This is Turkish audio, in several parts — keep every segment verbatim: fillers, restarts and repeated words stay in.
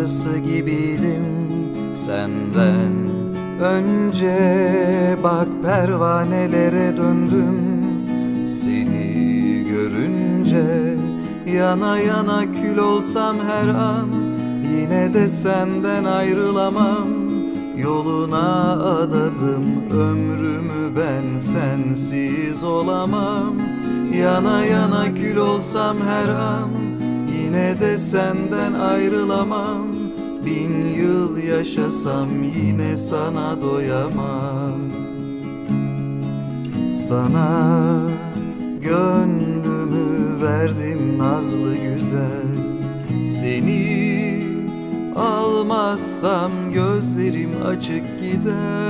parçası gibiydim senden önce. Bak pervanelere döndüm seni görünce. Yana yana kül olsam her an, yine de senden ayrılamam. Yoluna adadım ömrümü, ben sensiz olamam. Yana yana kül olsam her an, yine de senden ayrılamam. Bin yıl yaşasam yine sana doyamam. Sana gönlümü verdim nazlı güzel. Seni almazsam gözlerim açık gider.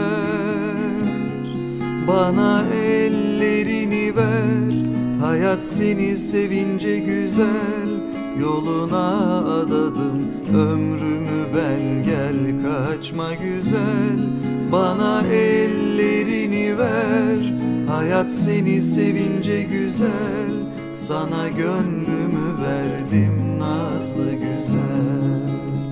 Bana ellerini ver, hayat seni sevince güzel. Yoluna adadım ömrümü ben, gel kaçma güzel. Bana ellerini ver, hayat seni sevince güzel. Sana gönlümü verdim nazlı güzel.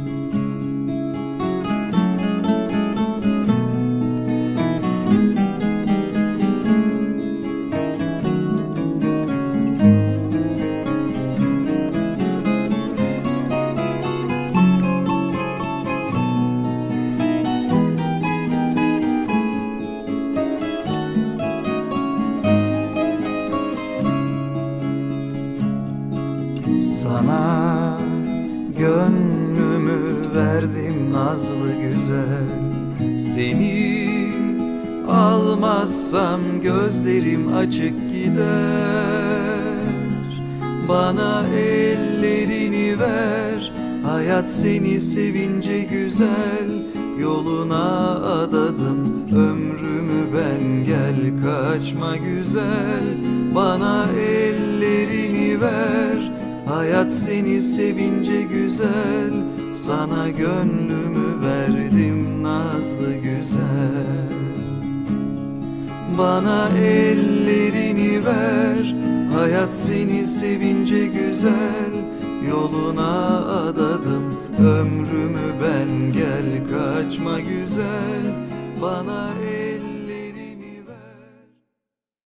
Sana gönlümü verdim nazlı güzel. Seni almazsam gözlerim açık gider. Bana ellerini ver, hayat seni sevince güzel. Yoluna adadım ömrümü ben, gel kaçma güzel. Bana ellerini ver, hayat seni sevince güzel. Sana gönlümü verdim nazlı güzel. Bana ellerini ver, hayat seni sevince güzel. Yoluna adadım ömrümü ben, gel kaçma güzel. Bana